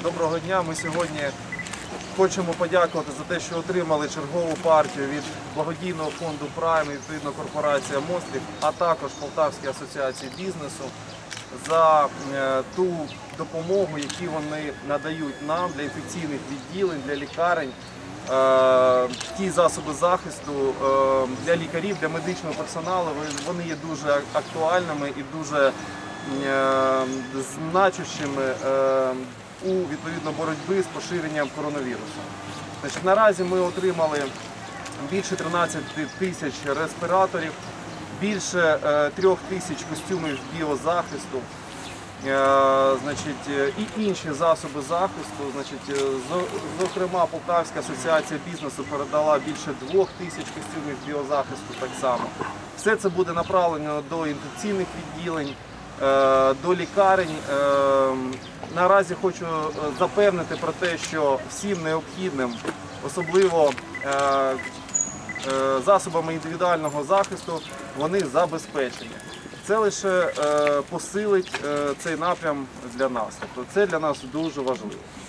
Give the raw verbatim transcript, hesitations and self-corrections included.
Доброго дня. Ми сьогодні хочемо подякувати за те, що отримали чергову партію від благодійного фонду Прайм і відповідно корпорація Мострів, а також Полтавській асоціації бізнесу за ту допомогу, яку вони надають нам для інфекційних відділень, для лікарень, ті засоби захисту для лікарів, для медичного персоналу. Вони є дуже актуальними і дуже значущими у відповідно боротьбі з поширенням коронавірусу. Значить, наразі ми отримали більше тринадцяти тисяч респіраторів, більше трьох тисяч костюмів біозахисту, значить, і інші засоби захисту. Значить, зокрема, Полтавська асоціація бізнесу передала більше двох тисяч костюмів біозахисту так само. Все це буде направлено до інфекційних відділень, до лікарень. Наразі хочу запевнити про те, що всім необхідним, особливо засобами індивідуального захисту, вони забезпечені. Це лише посилить цей напрям для нас. Тобто це для нас дуже важливо.